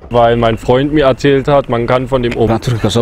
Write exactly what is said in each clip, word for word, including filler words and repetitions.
weil mein Freund mir erzählt hat, man kann von dem um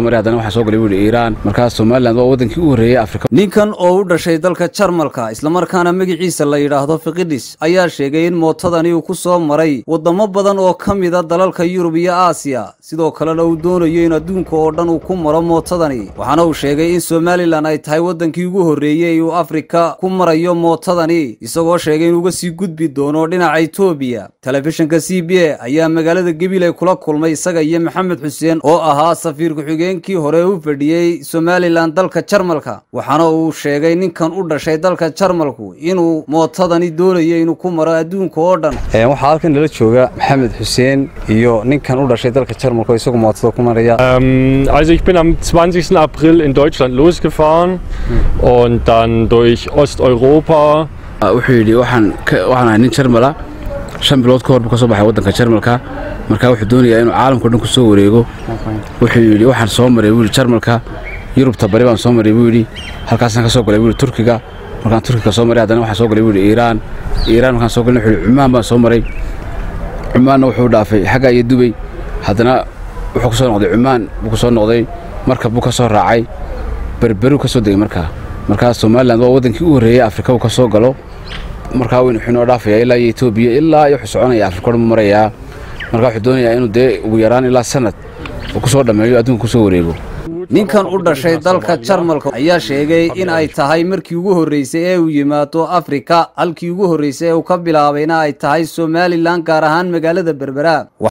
ninkan oo u dhashay dalka Jarmalka isla markaana magaciisa la yiraahdo Fiqidis ayaa sheegay in mootadani uu ku soo maray wadamo badan oo kamid ah dalalka Yurub iyo Aasiya sidoo kale uu doonayo in adduunka oo dhan uu ku maro mootadani waxaana uu sheegay in Somaliland ay tahay wadankii ugu horeeyay ee Afrika ku marayo mootadani isagoo sheegay in uu uga sii gudbi doono dhinaca Ethiopia telefishinka C B A ayaa magaalada Gabiley kula kulmay isaga iyo Maxamed Xuseen oo ahaa safiir ku-xigeenkii hore u fadhiyay Somaliland dalka Jarmalka waxaana uu sheegay ninkan u dhashay dalka Jarmalku inuu mootadani doonayo inuu ku maro adduunka oo dhan ee waxa halkan nala jooga Maxamed Xuseen iyo ninkan u dhashay dalka Jarmalka isagu mootada ku maraya ähm also ich bin am zwanzigsten April in Deutschland losgefahren hm. und dann durch Osteuropa wuxuu yiri waxaan waxaan nin Jarmala shan bilood ka hor ka soo baxay wadanka Jarmalka marka wuxuu doonayaa inuu caalamka dhan ku soo wareego wuxuu yiri waxaan soo maray wiil Jarmalka Yurub tabari baan soo maray wiil halkaas ka soo galay wiil Turkiga markaan Turkiga soo maray hadana waxaan soo galay wiil Iran Iran markaan soo galay wuxuu Cumaan baan soo maray Cumaan wuxuu dhaafay xaga iyo Dubai hadana wuxuu ku soo noqday Cumaan buu ku soo noqday marka buu ka soo raacay berberu ka soo degay marka marka Somaliland waa wadankii ugu horeeyay Afrika uu ka soo galo marka weyn wuxuu noo dhaafay ilaa Ethiopia ilaa iyo soconaya Afrika oo maraya marka wuxuu doonayaa inuu de ugu yaraan ilaa sanad uu ku soo dhameeyo adduunka ku soo wareego ninkan u dhashay dalka Jarmalka ayaa sheegay in ay tahay markii ugu horeysay ee uu yimaado Afrika halkii ugu horeysay ee uu ka bilaabayna ay tahay Somaliland gaar ahaan magaalada Berbera